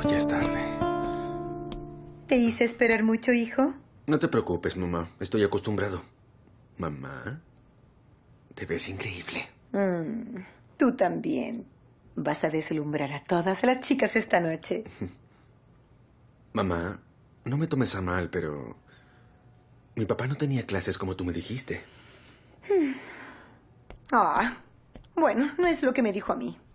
ya es tarde. ¿Te hice esperar mucho, hijo? No te preocupes, mamá. Estoy acostumbrado. Mamá, te ves increíble. Tú también. Vas a deslumbrar a todas las chicas esta noche. Mamá, no me tomes a mal, pero... mi papá no tenía clases como tú me dijiste. Bueno, no es lo que me dijo a mí.